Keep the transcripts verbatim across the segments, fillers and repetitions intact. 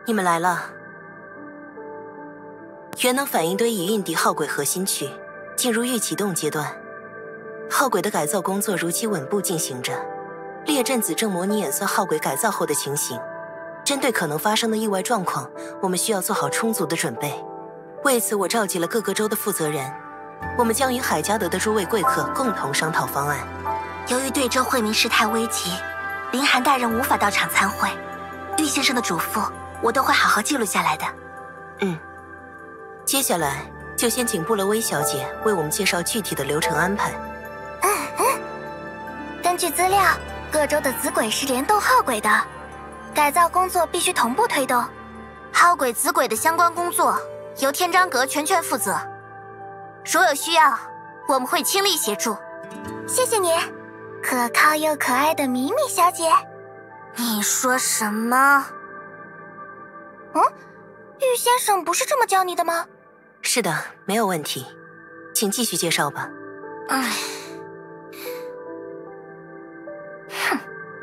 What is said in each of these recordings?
你们来了。元能反应堆已运抵号轨核心区，进入预启动阶段。号轨的改造工作如期稳步进行着。列阵子正模拟演算号轨改造后的情形，针对可能发生的意外状况，我们需要做好充足的准备。为此，我召集了各个州的负责人，我们将与海加德的诸位贵客共同商讨方案。 由于对州惠民事态危急，林寒大人无法到场参会，玉先生的嘱咐我都会好好记录下来的。 嗯，接下来就先请布勒威小姐为我们介绍具体的流程安排。 嗯嗯，根据资料，各州的子轨是联动号轨的，改造工作必须同步推动。号轨子轨的相关工作由天章阁全权负责，如有需要，我们会倾力协助。谢谢你，可靠又可爱的米米小姐。你说什么？嗯，玉先生不是这么教你的吗？ 是的，没有问题，请继续介绍吧。 唉，哼，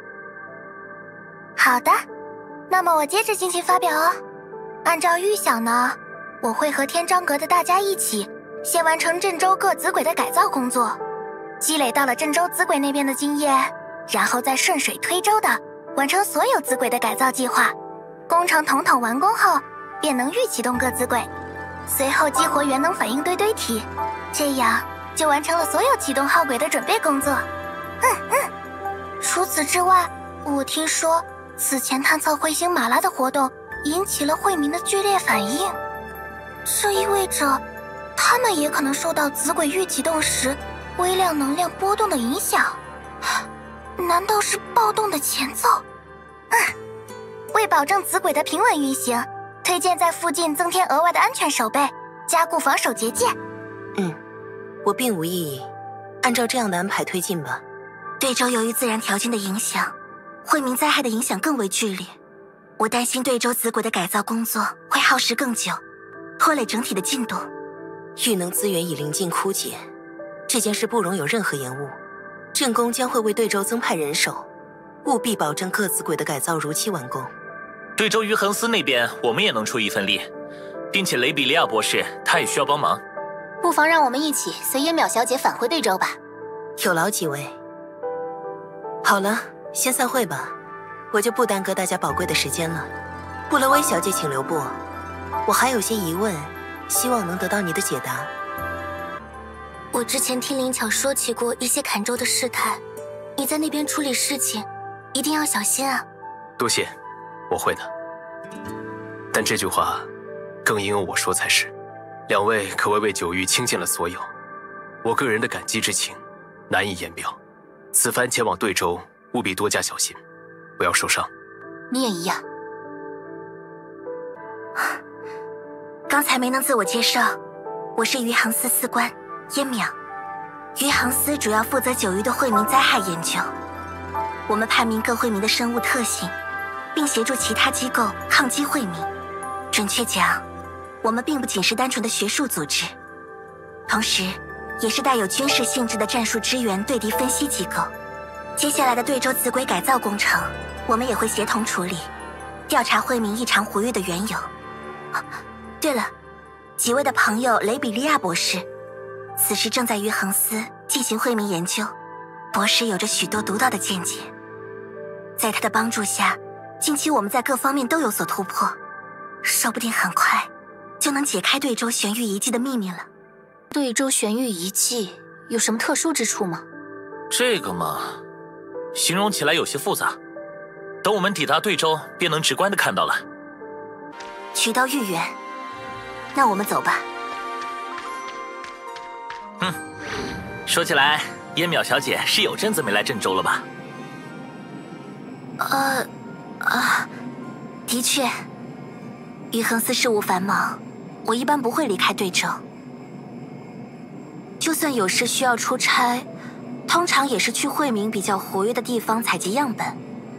好的，那么我接着进行发表哦。按照预想呢，我会和天章阁的大家一起，先完成镇州各子轨的改造工作，积累到了镇州子轨那边的经验，然后再顺水推舟的完成所有子轨的改造计划。工程统统完工后，便能预启动各子轨，随后激活元能反应堆堆体，这样就完成了所有启动号轨的准备工作。嗯嗯。除此之外，我听说此前探测彗星马拉的活动引起了惠民的剧烈反应，这意味着他们也可能受到子轨预启动时微量能量波动的影响。难道是暴动的前奏？嗯，为保证子轨的平稳运行，推荐在附近增添额外的安全守备，加固防守结界。 嗯，我并无异议，按照这样的安排推进吧。 对州由于自然条件的影响，惠民灾害的影响更为剧烈。我担心对州子轨的改造工作会耗时更久，拖累整体的进度。 玉能资源已临近枯竭，这件事不容有任何延误。镇公将会为对州增派人手，务必保证各子轨的改造如期完工。 对州于恒斯那边，我们也能出一份力，并且雷比利亚博士他也需要帮忙。 不妨让我们一起随烟淼小姐返回对州吧。 有劳几位。好了，先散会吧，我就不耽搁大家宝贵的时间了。布勒威小姐请留步，我还有些疑问，希望能得到你的解答。 我之前听灵巧说起过一些坎州的事态，你在那边处理事情一定要小心啊。 多谢，我会的。但这句话更应由我说才是。两位可谓为九域倾尽了所有，我个人的感激之情难以言表。此番前往对州，务必多加小心，不要受伤。 你也一样。刚才没能自我介绍，我是余杭司司官烟淼。余杭司主要负责九域的惠民灾害研究，我们判明各惠民的生物特性，并协助其他机构抗击惠民。准确讲，我们并不仅是单纯的学术组织，同时也是带有军事性质的战术支援对敌分析机构。接下来的对州子轨改造工程，我们也会协同处理，调查惠民异常活跃的缘由。啊，对了，几位的朋友雷比利亚博士，此时正在于恒斯进行惠民研究，博士有着许多独到的见解。在他的帮助下，近期我们在各方面都有所突破，说不定很快就能解开对州玄玉遗迹的秘密了。对州玄玉遗迹有什么特殊之处吗？ 这个嘛，形容起来有些复杂，等我们抵达对州便能直观地看到了。 取到玉源，那我们走吧。 嗯，说起来，烟淼小姐是有阵子没来郑州了吧？ 呃，啊，的确，于恒司事务繁忙，我一般不会离开对州。就算有事需要出差，通常也是去惠民比较活跃的地方采集样本。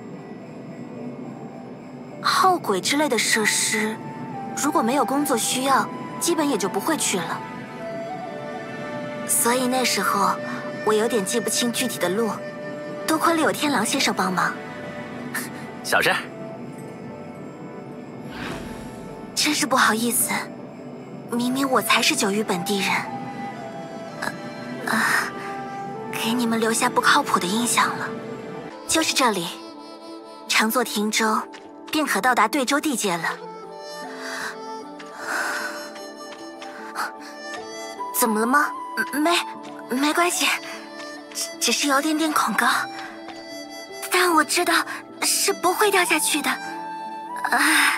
号轨之类的设施，如果没有工作需要，基本也就不会去了。所以那时候我有点记不清具体的路，多亏了有天狼先生帮忙。 小事。 真是不好意思，明明我才是九域本地人，啊、呃，给你们留下不靠谱的印象了。就是这里，乘坐停舟，便可到达对州地界了。怎么了吗？没，没关系，只只是有点点恐高，但我知道是不会掉下去的。啊！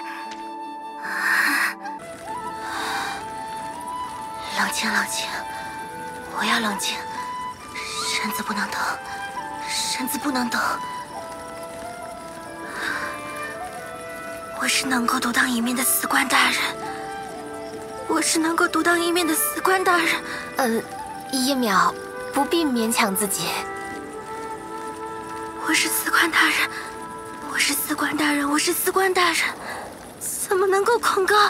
冷静，冷静，我要冷静，身子不能动，身子不能动。我是能够独当一面的司官大人，我是能够独当一面的司官大人。 呃，叶淼，不必勉强自己。 我是司官大人，我是司官大人，我是司官大人，怎么能够恐高？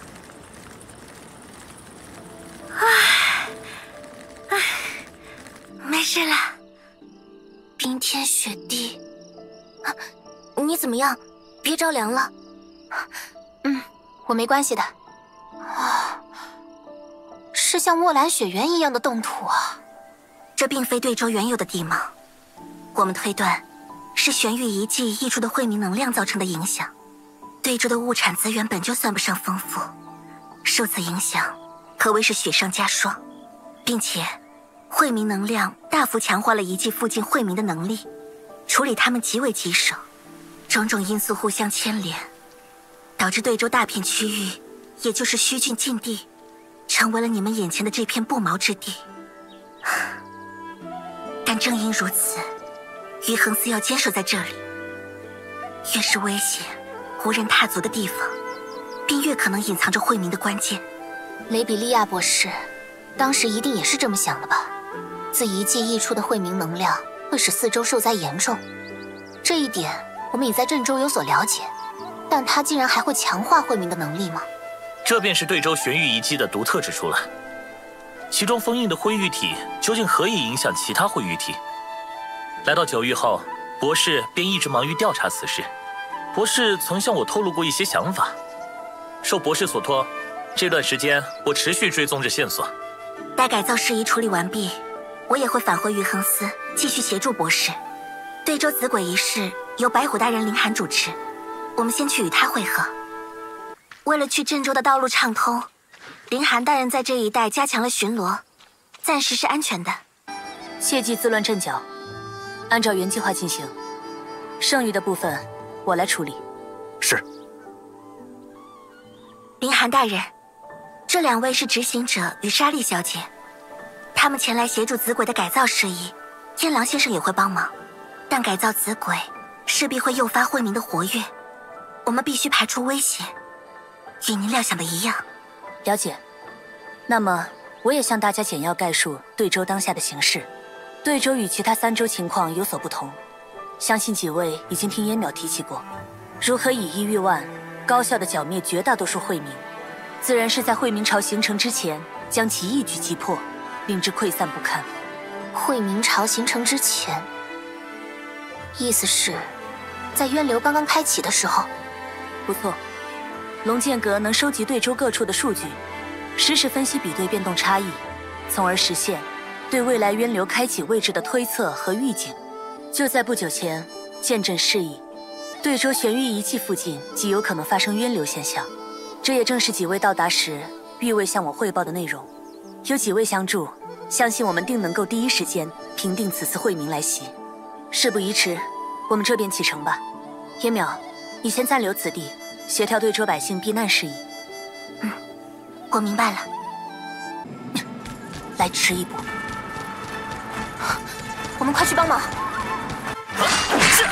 唉，唉，没事了。冰天雪地，啊，你怎么样？别着凉了。 嗯，我没关系的。啊，是像墨兰雪原一样的冻土啊！ 这并非对州原有的地貌，我们推断是玄玉遗迹溢出的晦明能量造成的影响。对州的物产资源本就算不上丰富，受此影响可谓是雪上加霜，并且晦明能量大幅强化了遗迹附近晦明的能力，处理它们极为棘手。种种因素互相牵连，导致对州大片区域，也就是虚郡禁地，成为了你们眼前的这片不毛之地。但正因如此，于恒司要坚守在这里。越是危险无人踏足的地方，便越可能隐藏着晦明的关键。 雷比利亚博士当时一定也是这么想的吧？自遗迹溢出的晦明能量会使四周受灾严重，这一点我们已在郑州有所了解，但它竟然还会强化晦明的能力吗？ 这便是对州玄玉遗迹的独特之处了。其中封印的灰玉体究竟何以影响其他灰玉体？来到九域后，博士便一直忙于调查此事。博士曾向我透露过一些想法。受博士所托，这段时间我持续追踪着线索。 待改造事宜处理完毕，我也会返回于恒司，继续协助博士。对州子鬼一事由白虎大人林寒主持，我们先去与他会合。为了去郑州的道路畅通，林寒大人在这一带加强了巡逻，暂时是安全的。 切忌自乱阵脚，按照原计划进行，剩余的部分我来处理。 是。 林寒大人，这两位是执行者与莎莉小姐，他们前来协助子鬼的改造事宜，天狼先生也会帮忙。但改造子鬼势必会诱发晦明的活跃，我们必须排除危险。与您料想的一样。 了解。那么我也向大家简要概述对州当下的形势。对州与其他三州情况有所不同，相信几位已经听燕淼提起过，如何以一御万，高效地剿灭绝大多数晦明，自然是在晦明潮形成之前将其一举击破，令之溃散不堪。晦明潮形成之前，意思是，在渊流刚刚开启的时候。不错，龙剑阁能收集对州各处的数据，实时分析比对变动差异，从而实现对未来渊流开启位置的推测和预警。就在不久前，见证示意，对州玄玉遗迹附近极有可能发生渊流现象。这也正是几位到达时预未向我汇报的内容。有几位相助，相信我们定能够第一时间平定此次晦明来袭。事不宜迟，我们这便启程吧。叶淼，你先暂留此地，协调对州百姓避难事宜。 嗯，我明白了。 来迟一步，我们快去帮忙。是。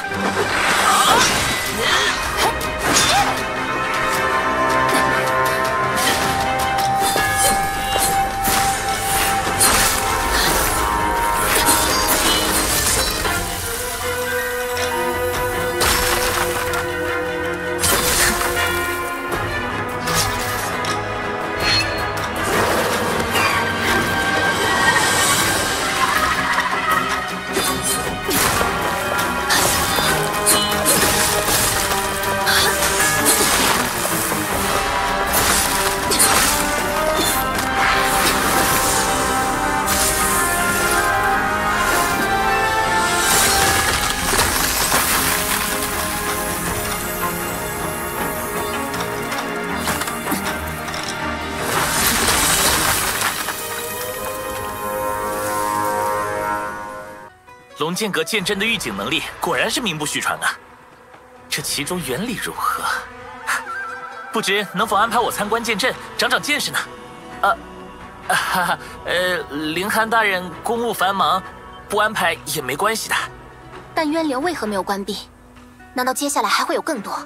龙剑阁剑阵的预警能力果然是名不虚传啊！这其中原理如何？不知能否安排我参观剑阵，长长见识呢？啊，啊哈哈，呃，凌寒大人公务繁忙，不安排也没关系的。 但渊流为何没有关闭？难道接下来还会有更多？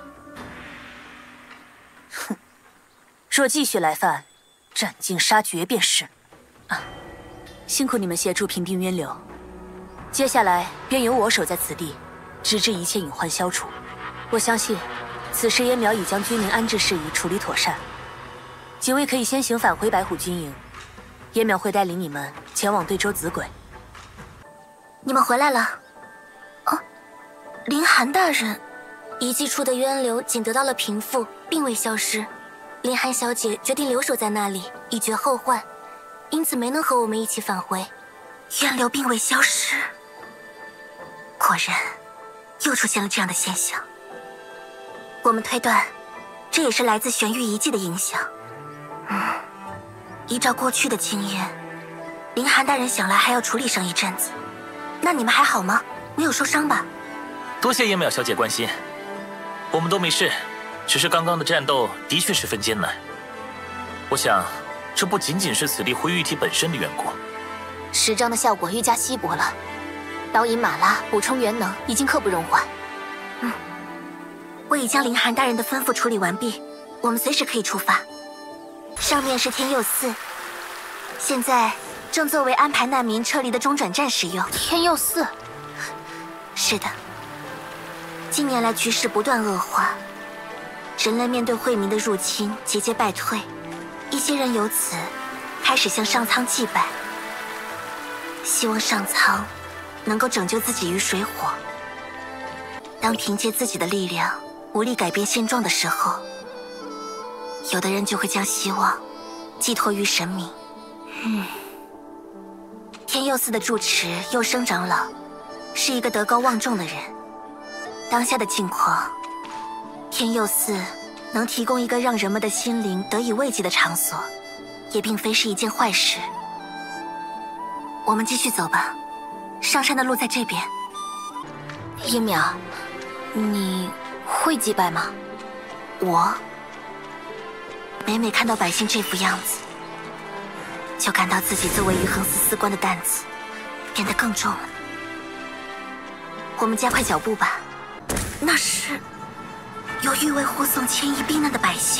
哼，若继续来犯，斩尽杀绝便是。啊，辛苦你们协助平定渊流。接下来便由我守在此地，直至一切隐患消除。我相信，此时燕苗已将军民安置事宜处理妥善。几位可以先行返回白虎军营，燕苗会带领你们前往对州子轨。 你们回来了。哦，凌寒大人，遗迹处的渊流仅得到了平复，并未消失。凌寒小姐决定留守在那里，以绝后患，因此没能和我们一起返回。渊流并未消失，果然又出现了这样的现象。我们推断，这也是来自玄玉遗迹的影响。嗯，依照过去的经验，凌寒大人想来还要处理上一阵子。那你们还好吗？没有受伤吧？ 多谢燕淼小姐关心，我们都没事，只是刚刚的战斗的确十分艰难。我想，这不仅仅是此地灰玉体本身的缘故。 时章的效果愈加稀薄了，导引马拉补充元能已经刻不容缓。嗯，我已将凌寒大人的吩咐处理完毕，我们随时可以出发。上面是天佑寺，现在正作为安排难民撤离的中转站使用。天佑寺，是的。近年来局势不断恶化，人类面对惠民的入侵节节败退，一些人由此开始向上苍祭拜，希望上苍能够拯救自己于水火。当凭借自己的力量无力改变现状的时候，有的人就会将希望寄托于神明。嗯，天佑寺的住持佑生长老是一个德高望重的人。当下的境况，天佑寺能提供一个让人们的心灵得以慰藉的场所，也并非是一件坏事。我们继续走吧，上山的路在这边。叶淼，你会祭拜吗？我每每看到百姓这副样子，就感到自己作为余衡司司官的担子变得更重了。我们加快脚步吧。那是有御卫护送千亿避难的百姓。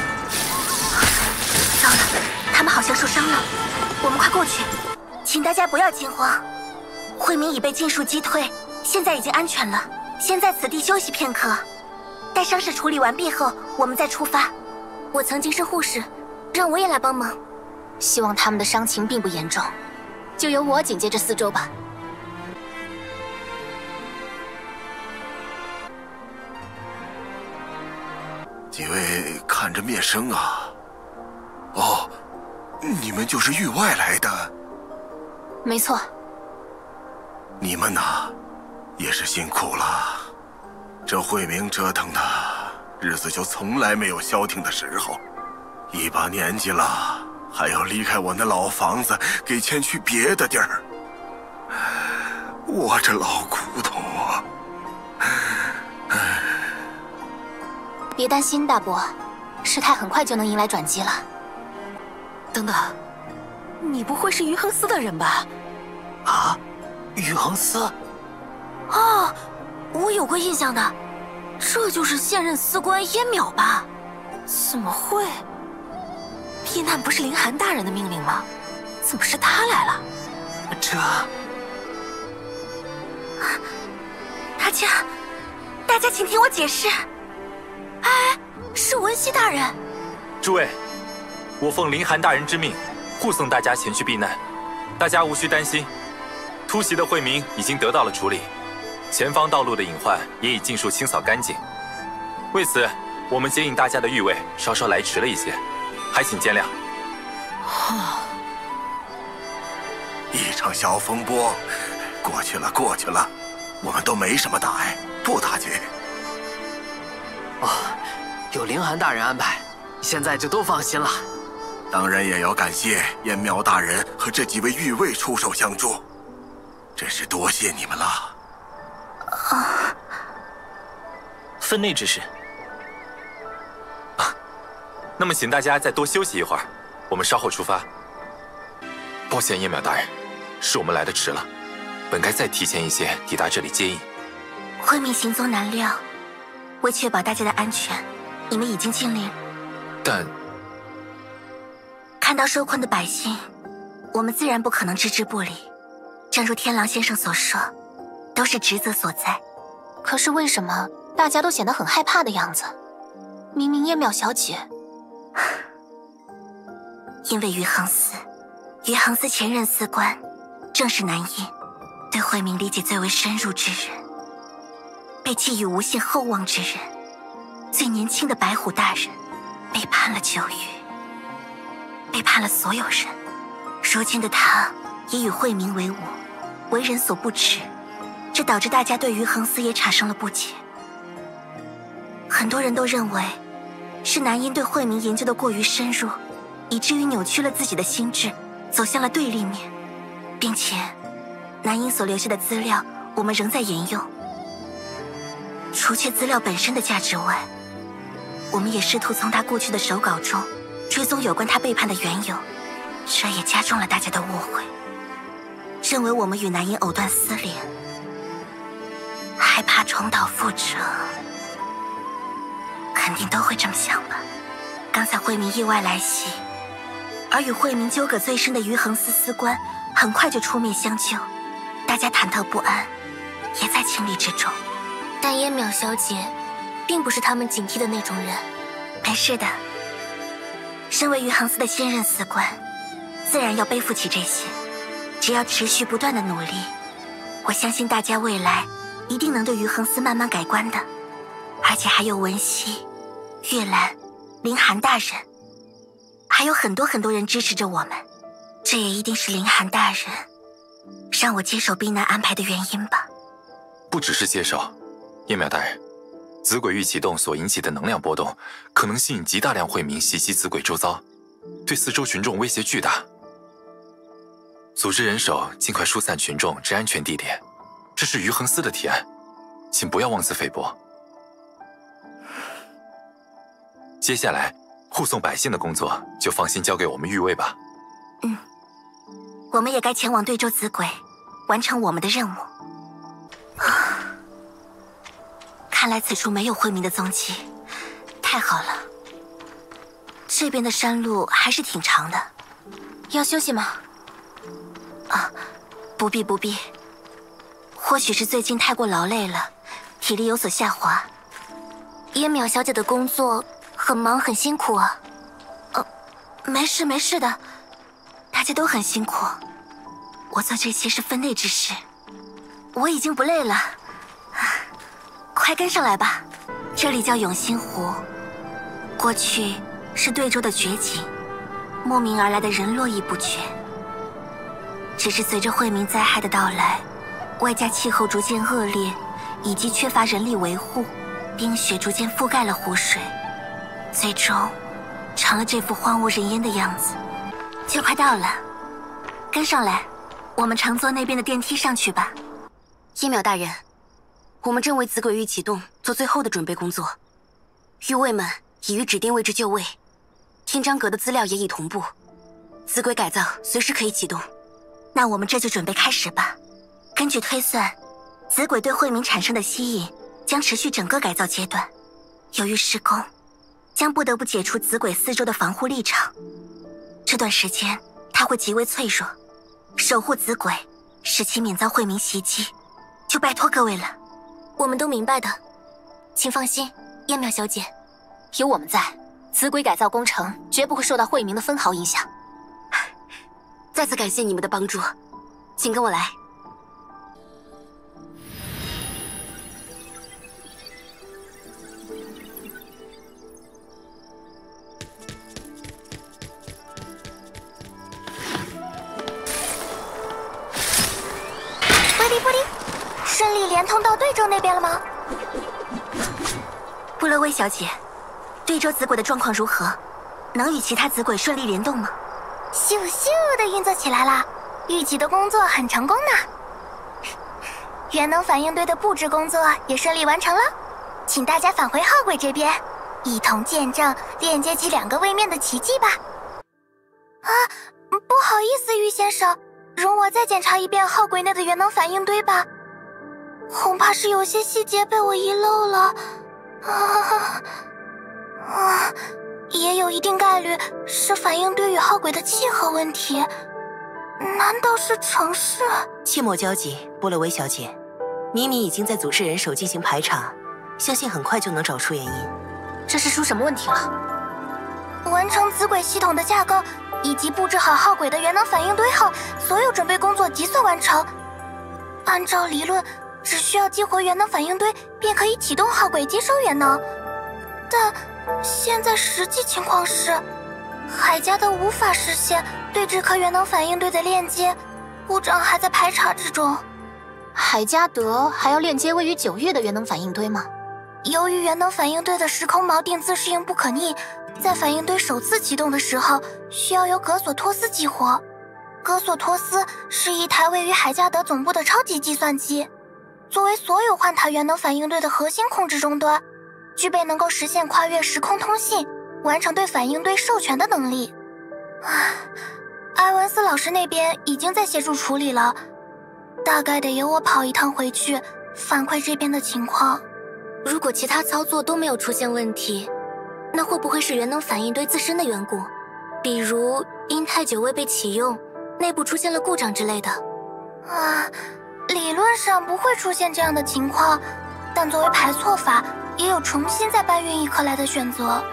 糟了，他们好像受伤了，我们快过去。请大家不要惊慌，惠民已被尽数击退，现在已经安全了。先在此地休息片刻，待伤势处理完毕后，我们再出发。我曾经是护士，让我也来帮忙。希望他们的伤情并不严重，就由我警戒这四周吧。 几位看着面生啊！哦，你们就是域外来的？ 没错。 你们呐，也是辛苦了。这慧明折腾的日子就从来没有消停的时候，一把年纪了，还要离开我那老房子，给迁去别的地儿。我这老骨头啊！ 别担心，大伯，事态很快就能迎来转机了。 等等，你不会是余衡司的人吧？ 啊，余衡司？ 哦，我有过印象的，这就是现任司官燕淼吧？ 怎么会？避难不是凌寒大人的命令吗？怎么是他来了？ 这…… 大家，大家请听我解释。哎，是文熙大人。 诸位，我奉凌寒大人之命，护送大家前去避难。大家无需担心，突袭的惠民已经得到了处理，前方道路的隐患也已尽数清扫干净。为此，我们接应大家的御卫稍稍来迟了一些，还请见谅。 一场小风波，过去了，过去了，我们都没什么大碍，不打紧。 哦，有凌寒大人安排，现在就都放心了。 当然也要感谢燕苗大人和这几位御卫出手相助。 真是多谢你们了。 啊， 分内之事。 啊，那么请大家再多休息一会儿，我们稍后出发。抱歉，叶淼大人，是我们来的迟了，本该再提前一些抵达这里接应。 慧明行踪难料，为确保大家的安全，你们已经尽力了。 但看到受困的百姓，我们自然不可能置之不理。正如天狼先生所说，都是职责所在。 可是为什么大家都显得很害怕的样子？明明叶淼小姐， 因为余恒思，余恒思前任司官，正是南印对慧明理解最为深入之人，被寄予无限厚望之人，最年轻的白虎大人，背叛了九域，背叛了所有人。如今的他也与慧明为伍，为人所不齿，这导致大家对余恒思也产生了不解。很多人都认为是南印对慧明研究的过于深入，以至于扭曲了自己的心智，走向了对立面，并且南印所留下的资料我们仍在沿用。除却资料本身的价值外，我们也试图从他过去的手稿中追踪有关他背叛的缘由，这也加重了大家的误会，认为我们与南印藕断丝连，害怕重蹈覆辙。肯定都会这么想吧。刚才慧明意外来袭，而与慧明纠葛最深的余恒思司官很快就出面相救，大家忐忑不安，也在情理之中。 但叶淼小姐并不是他们警惕的那种人。 没事的，身为余恒思的现任司官，自然要背负起这些。只要持续不断的努力，我相信大家未来一定能对余恒思慢慢改观的。而且还有文熙、月兰、林寒大人，还有很多很多人支持着我们，这也一定是林寒大人让我接手避难安排的原因吧。 不只是接手，叶淼大人，紫鬼域启动所引起的能量波动，可能吸引极大量慧明袭击紫鬼周遭，对四周群众威胁巨大。组织人手，尽快疏散群众至安全地点。这是余恒思的提案，请不要妄自菲薄。接下来，护送百姓的工作就放心交给我们御卫吧。 嗯，我们也该前往对州紫鬼，完成我们的任务。啊，看来此处没有慧明的踪迹，太好了。这边的山路还是挺长的。 要休息吗？ 啊，不必不必。或许是最近太过劳累了，体力有所下滑。 叶淼小姐的工作很忙很辛苦啊。 呃，没事没事的，大家都很辛苦。我做这些是分内之事，我已经不累了。快跟上来吧，这里叫永兴湖，过去是对州的绝景，慕名而来的人络绎不绝。只是随着慧明灾害的到来，外加气候逐渐恶劣，以及缺乏人力维护，冰雪逐渐覆盖了湖水，最终成了这副荒无人烟的样子。就快到了，跟上来，我们乘坐那边的电梯上去吧。 叶淼大人，我们正为紫鬼域启动做最后的准备工作，御卫们已于指定位置就位，天章阁的资料也已同步，紫鬼改造随时可以启动。 那我们这就准备开始吧。根据推算，紫鬼对慧明产生的吸引将持续整个改造阶段。由于施工，将不得不解除紫鬼四周的防护立场。这段时间，它会极为脆弱，守护紫鬼，使其免遭慧明袭击，就拜托各位了。 我们都明白的，请放心，叶淼小姐，有我们在，紫鬼改造工程绝不会受到慧明的分毫影响。 再次感谢你们的帮助，请跟我来。 布丁布丁，顺利连通到对州那边了吗？ 布勒威小姐，对州紫鬼的状况如何？能与其他紫鬼顺利联动吗？ 咻咻的运作起来了，玉琪的工作很成功呢。 元能反应堆的布置工作也顺利完成了，请大家返回号轨这边，一同见证链接起两个位面的奇迹吧。啊，不好意思，玉先生，容我再检查一遍号轨内的元能反应堆吧。恐怕是有些细节被我遗漏了。啊啊！也有一定概率是反应堆与号轨的契合问题。难道是城市？ 切莫焦急，波洛威小姐，米米已经在组织人手进行排查，相信很快就能找出原因。 这是出什么问题了？ 完成子轨系统的架构以及布置好号轨的元能反应堆后，所有准备工作急速完成。按照理论，只需要激活元能反应堆，便可以启动号轨接收元能。但现在实际情况是，海加德无法实现对这颗元能反应堆的链接，部长还在排查之中。 海加德还要链接位于九域的元能反应堆吗？ 由于元能反应堆的时空锚定自适应不可逆，在反应堆首次启动的时候，需要由格索托斯激活。格索托斯是一台位于海加德总部的超级计算机，作为所有幻塔元能反应堆的核心控制终端，具备能够实现跨越时空通信、完成对反应堆授权的能力。唉，埃文斯老师那边已经在协助处理了，大概得由我跑一趟回去反馈这边的情况。 如果其他操作都没有出现问题，那会不会是元能反应堆自身的缘故？比如因太久未被启用，内部出现了故障之类的。 啊，理论上不会出现这样的情况，但作为排错法，也有重新再搬运一颗来的选择。啊，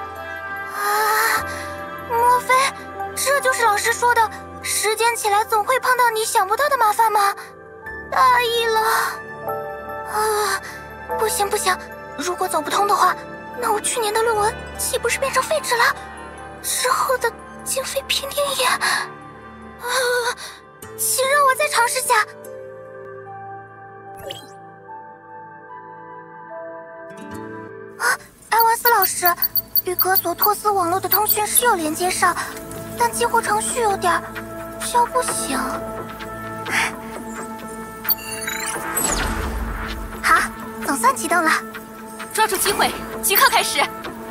莫非这就是老师说的时间起来总会碰到你想不到的麻烦吗？大意了。啊，不行不行，如果走不通的话，那我去年的论文岂不是变成废纸了？之后的经费评定也……啊，请让我再尝试下。啊，埃文斯老师，与格索托斯网络的通讯是有连接上，但激活程序有点飘不醒。好，总算启动了。 抓住机会，即刻开始！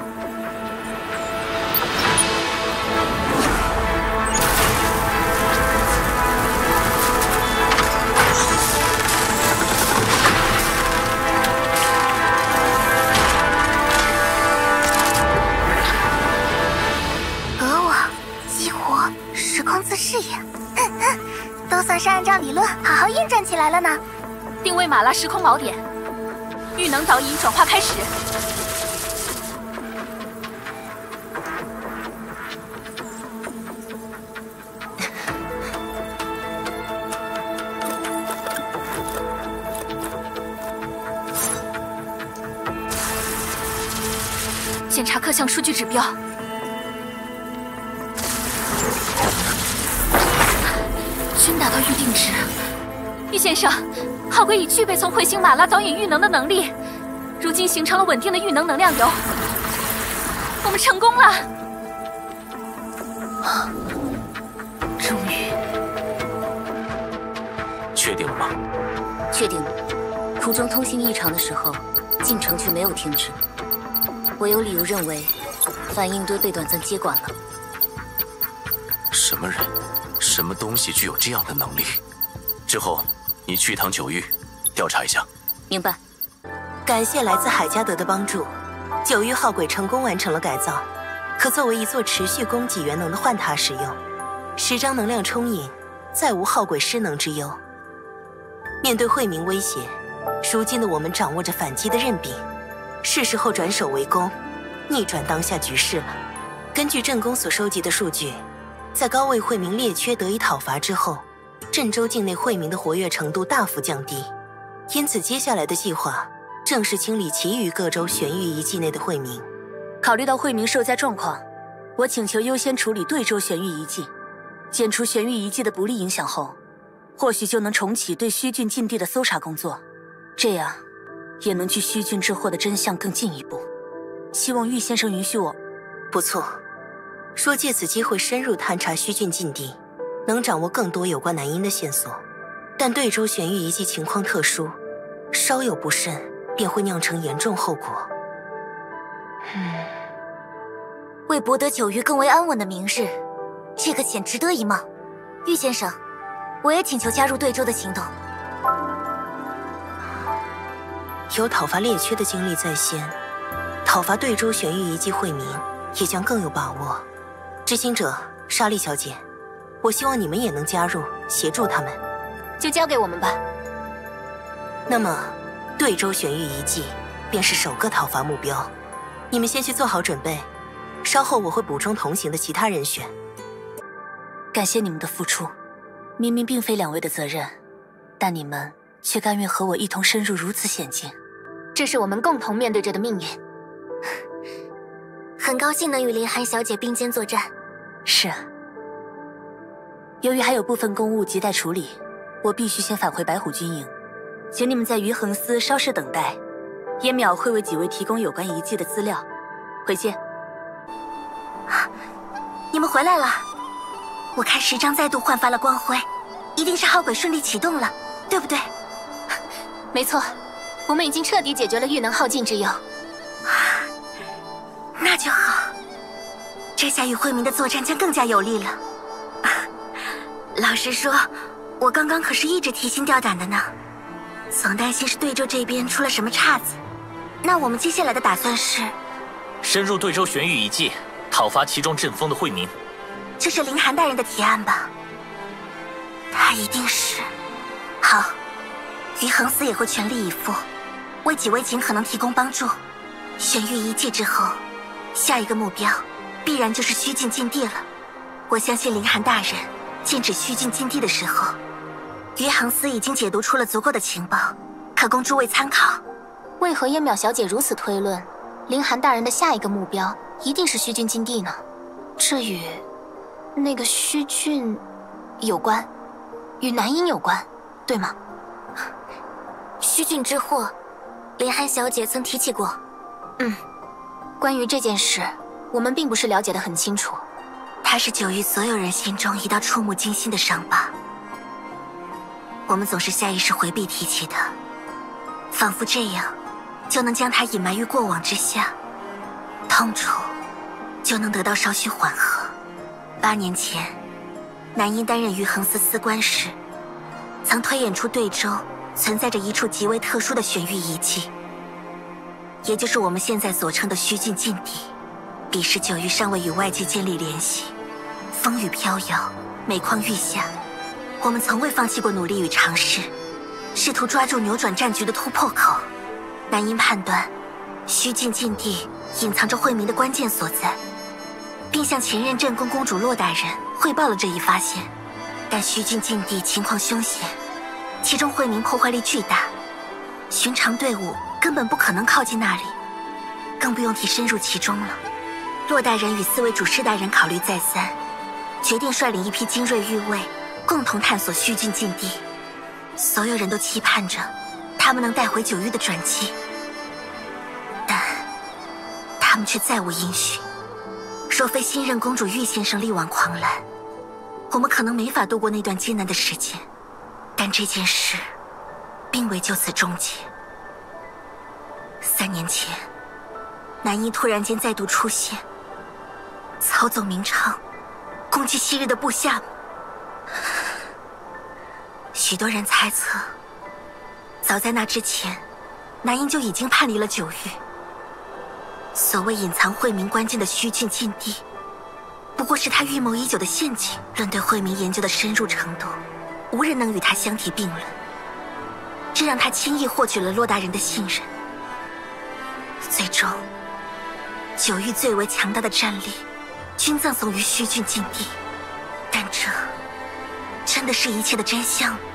隔网、激活、时空自适应，嗯嗯，都算是按照理论好好运转起来了呢。 定位马拉时空锚点，预能导引转化开始。检查各项数据指标。均达到预定值。玉先生，号轨已具备从彗星马拉导引预能的能力，如今形成了稳定的预能能量流。我们成功了！啊，终于。 确定了吗？ 确定了。途中通信异常的时候，进程却没有停止。我有理由认为，反应堆被短暂接管了。 什么人，什么东西具有这样的能力？之后，你去一趟九域，调查一下。 明白。 感谢来自海加德的帮助，九域号轨成功完成了改造，可作为一座持续供给元能的幻塔使用。十张能量充盈，再无号轨失能之忧。面对慧明威胁，如今的我们掌握着反击的刃柄，是时候转守为攻，逆转当下局势了。根据镇宫所收集的数据，在高位慧明猎缺得以讨伐之后，镇州境内慧明的活跃程度大幅降低，因此接下来的计划正是清理其余各州玄域遗迹内的慧明。 考虑到慧明受灾状况，我请求优先处理对州玄域遗迹，减除玄域遗迹的不利影响后，或许就能重启对虚郡禁地的搜查工作，这样也能距虚郡之祸的真相更进一步。希望玉先生允许我。 不错，说借此机会深入探查虚郡禁地，能掌握更多有关南音的线索。但对州玄域遗迹情况特殊， 稍有不慎，便会酿成严重后果。 嗯，为博得九域更为安稳的明日，这个钱值得一冒。玉先生，我也请求加入对州的行动。 有讨伐猎缺的经历在先，讨伐对州玄域遗迹惠民也将更有把握。知情者莎莉小姐，我希望你们也能加入，协助他们。 就交给我们吧。 那么，对州玄域遗迹便是首个讨伐目标，你们先去做好准备，稍后我会补充同行的其他人选。 感谢你们的付出，明明并非两位的责任，但你们却甘愿和我一同深入如此险境， 这是我们共同面对着的命运。很高兴能与林寒小姐并肩作战。 是啊，由于还有部分公务亟待处理，我必须先返回白虎军营，请你们在余衡司稍事等待，燕淼会为几位提供有关遗迹的资料。回见。 你们回来了，我看时章再度焕发了光辉，一定是号轨顺利启动了，对不对？ 没错，我们已经彻底解决了玉能耗尽之忧。 那就好，这下与惠民的作战将更加有利了。老实说，我刚刚可是一直提心吊胆的呢，总担心是对州这边出了什么岔子。那我们接下来的打算是深入对州玄域遗迹，讨伐其中阵风的惠民。 这是林寒大人的提案吧？他一定是。好，于恒司也会全力以赴，为几位尽可能提供帮助。玄域遗迹之后，下一个目标必然就是虚境禁地了。我相信林寒大人剑指虚境禁地的时候，于恒司已经解读出了足够的情报，可供诸位参考。 为何燕淼小姐如此推论，林寒大人的下一个目标一定是虚境禁地呢？这与那个虚郡有关，与南音有关，对吗？虚郡之祸，林寒小姐曾提起过。嗯，关于这件事，我们并不是了解得很清楚。 它是九域所有人心中一道触目惊心的伤疤，我们总是下意识回避提起的，仿佛这样就能将它隐埋于过往之下，痛楚就能得到稍许缓和。八年前，南音担任余衡司司官时，曾推演出对州存在着一处极为特殊的玄域遗迹，也就是我们现在所称的虚境禁地。彼时九域尚未与外界建立联系，风雨飘摇，每况愈下。我们从未放弃过努力与尝试，试图抓住扭转战局的突破口。南音判断，虚境禁地隐藏着惠民的关键所在，并向前任镇宫公主洛大人汇报了这一发现。但虚境禁地情况凶险，其中惠民破坏力巨大，寻常队伍根本不可能靠近那里，更不用提深入其中了。洛大人与四位主事大人考虑再三，决定率领一批精锐御卫，共同探索虚境禁地。所有人都期盼着他们能带回九域的转机，但他们却再无音讯。若非新任公主玉先生力挽狂澜，我们可能没法度过那段艰难的时间。但这件事并未就此终结。三年前，南音突然间再度出现，操纵明昌，攻击昔日的部下们。许多人猜测，早在那之前，南音就已经叛离了九域。所谓隐藏惠民关键的虚境禁地，不过是他预谋已久的陷阱。论对惠民研究的深入程度，无人能与他相提并论，这让他轻易获取了洛大人的信任。最终，九域最为强大的战力，均葬送于虚境禁地。但这真的是一切的真相吗？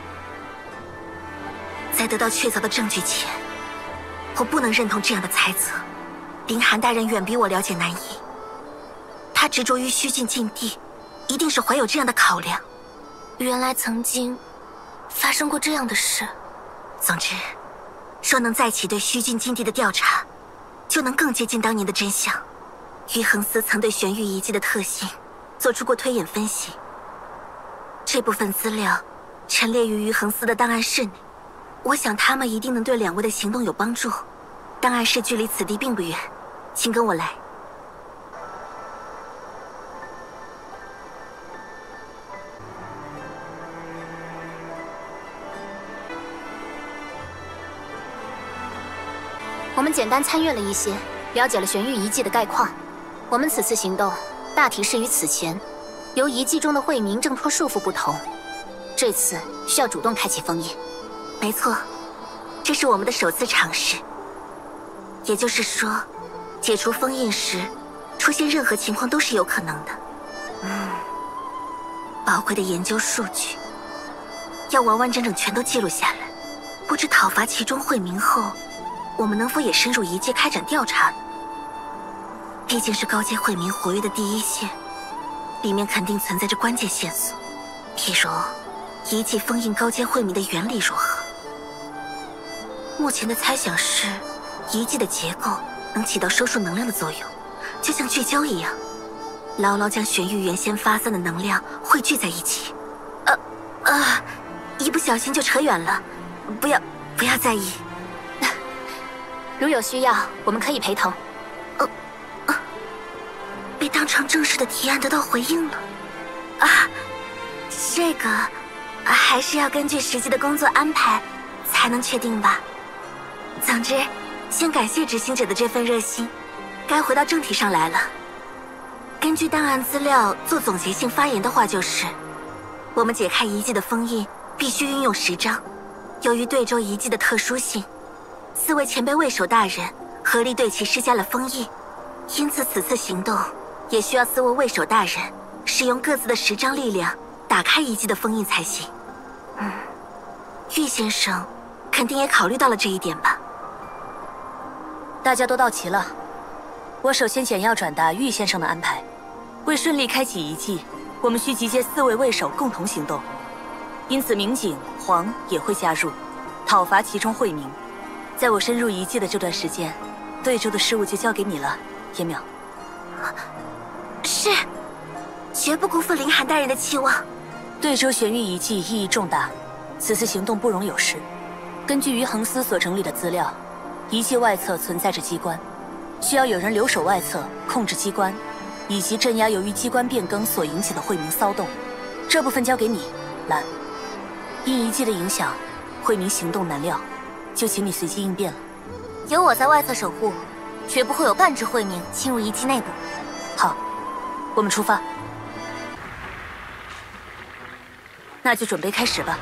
在得到确凿的证据前，我不能认同这样的猜测。林寒大人远比我了解南音，他执着于虚境禁地，一定是怀有这样的考量。 原来曾经发生过这样的事。 总之，若能再起对虚境禁地的调查，就能更接近当年的真相。于恒司曾对玄域遗迹的特性做出过推演分析，这部分资料陈列于于恒司的档案室内。 我想他们一定能对两位的行动有帮助。档案室距离此地并不远，请跟我来。 我们简单参阅了一些，了解了玄玉遗迹的概况。我们此次行动大体是与此前由遗迹中的慧明挣脱束缚不同，这次需要主动开启封印。 没错，这是我们的首次尝试。也就是说，解除封印时，出现任何情况都是有可能的。嗯，宝贵的研究数据，要完完整整全都记录下来。不知讨伐其中慧明后，我们能否也深入遗迹开展调查呢？毕竟是高阶慧明活跃的第一线，里面肯定存在着关键线索，譬如遗迹封印高阶慧明的原理如何。目前的猜想是，遗迹的结构能起到收束能量的作用，就像聚焦一样，牢牢将玄玉原先发散的能量汇聚在一起。呃呃，一不小心就扯远了，不要不要在意。 如有需要，我们可以陪同。 呃呃，被当成正式的提案得到回应了。啊，这个还是要根据实际的工作安排才能确定吧。总之，先感谢执行者的这份热心。该回到正题上来了。根据档案资料做总结性发言的话，就是我们解开遗迹的封印必须运用十章。由于对州遗迹的特殊性，四位前辈卫首大人合力对其施加了封印，因此此次行动也需要四位卫首大人使用各自的十章力量打开遗迹的封印才行。嗯，玉先生肯定也考虑到了这一点吧？ 大家都到齐了，我首先简要转达玉先生的安排。为顺利开启遗迹，我们需集结四位卫首共同行动，因此明景、黄也会加入，讨伐其中慧明。在我深入遗迹的这段时间，对州的事务就交给你了，叶淼。 是，绝不辜负凌寒大人的期望。 对州玄玉遗迹意义重大，此次行动不容有失。根据于恒司所整理的资料，遗迹外侧存在着机关，需要有人留守外侧，控制机关，以及镇压由于机关变更所引起的慧明骚动。这部分交给你，兰。因遗迹的影响，慧明行动难料，就请你随机应变了。 有我在外侧守护，绝不会有半只慧明侵入遗迹内部。 好，我们出发。那就准备开始吧。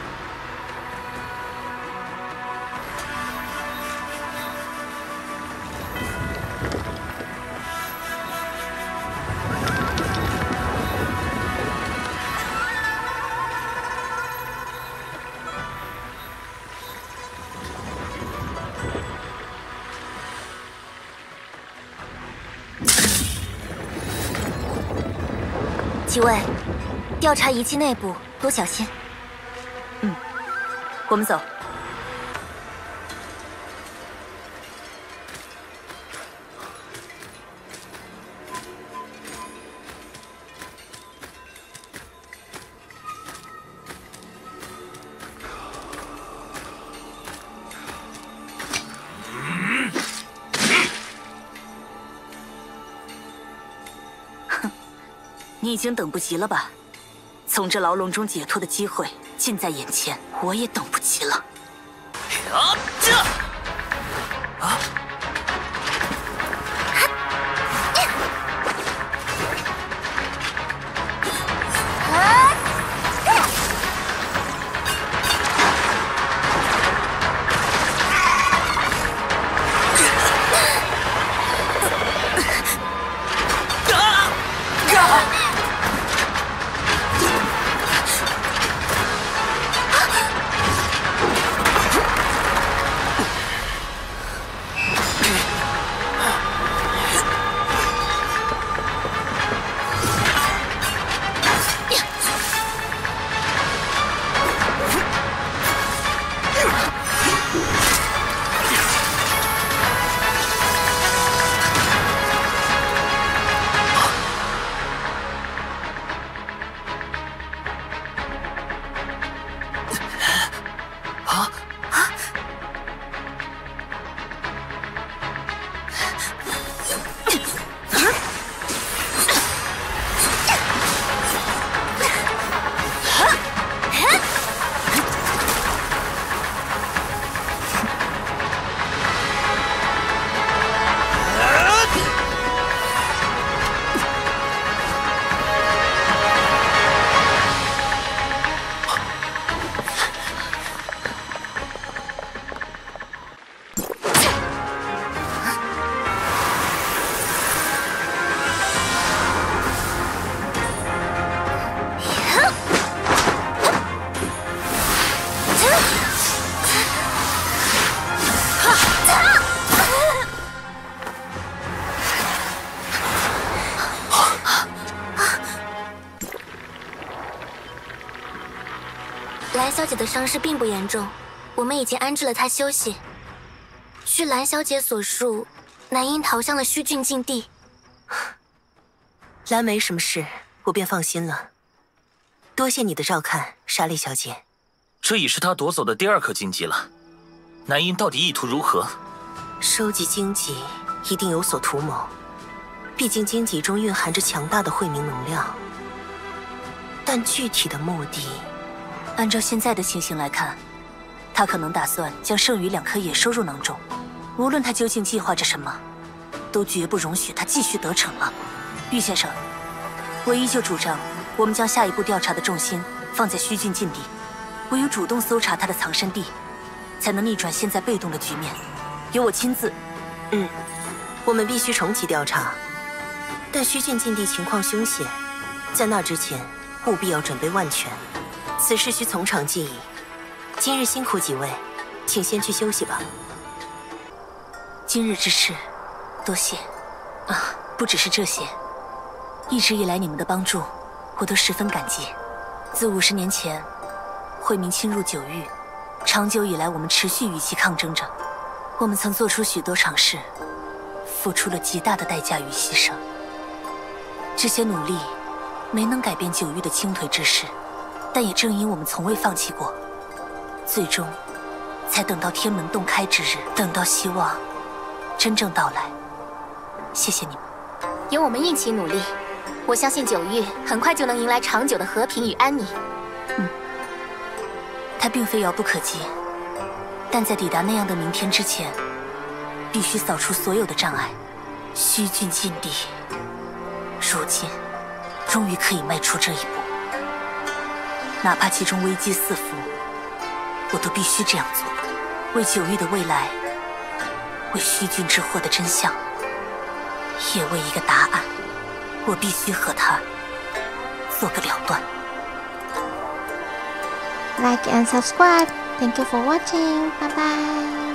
几位，调查遗迹内部多小心。 嗯，我们走。你已经等不及了吧？从这牢笼中解脱的机会近在眼前，我也等不及了。 啊！这啊！ 蓝小姐的伤势并不严重，我们已经安置了她休息。据蓝小姐所述，南英逃向了虚郡禁地。 蓝没什么事，我便放心了。多谢你的照看，莎莉小姐。 这已是他夺走的第二颗荆棘了。南英到底意图如何？ 收集荆棘一定有所图谋，毕竟荆棘中蕴含着强大的慧明能量。但具体的目的， 按照现在的情形来看，他可能打算将剩余两颗也收入囊中。无论他究竟计划着什么，都绝不容许他继续得逞了。玉先生，我依旧主张，我们将下一步调查的重心放在虚郡禁地，唯有主动搜查他的藏身地，才能逆转现在被动的局面。由我亲自。 嗯，我们必须重启调查，但虚郡禁地情况凶险，在那之前，务必要准备万全。此事需从长计议。今日辛苦几位，请先去休息吧。 今日之事，多谢。啊，不只是这些，一直以来你们的帮助，我都十分感激。自五十年前，慧明侵入九域，长久以来我们持续与其抗争着。我们曾做出许多尝试，付出了极大的代价与牺牲。这些努力没能改变九域的倾颓之势，但也正因我们从未放弃过，最终才等到天门洞开之日，等到希望真正到来。谢谢你们， 有我们一起努力，我相信九域很快就能迎来长久的和平与安宁。 嗯，它并非遥不可及，但在抵达那样的明天之前，必须扫除所有的障碍。虚郡禁地，如今终于可以迈出这一步，哪怕其中危机四伏，我都必须这样做，为九域的未来，为虚郡之祸的真相，也为一个答案，我必须和他做个了断。 Like and subscribe. Thank you for watching. Bye bye.